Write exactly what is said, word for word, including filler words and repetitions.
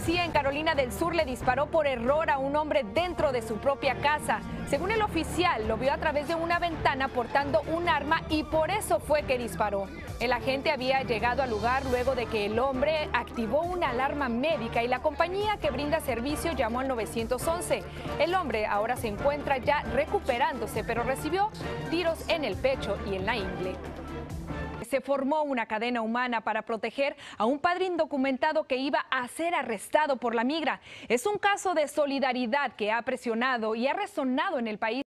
Sí, en Carolina del Sur le disparó por error a un hombre dentro de su propia casa. Según el oficial, lo vio a través de una ventana portando un arma y por eso fue que disparó. El agente había llegado al lugar luego de que el hombre activó una alarma médica y la compañía que brinda servicio llamó al nueve once. El hombre ahora se encuentra ya recuperándose, pero recibió tiros en el pecho y en la ingle. Se formó una cadena humana para proteger a un padre indocumentado que iba a ser arrestado por la migra. Es un caso de solidaridad que ha presionado y ha resonado en el país.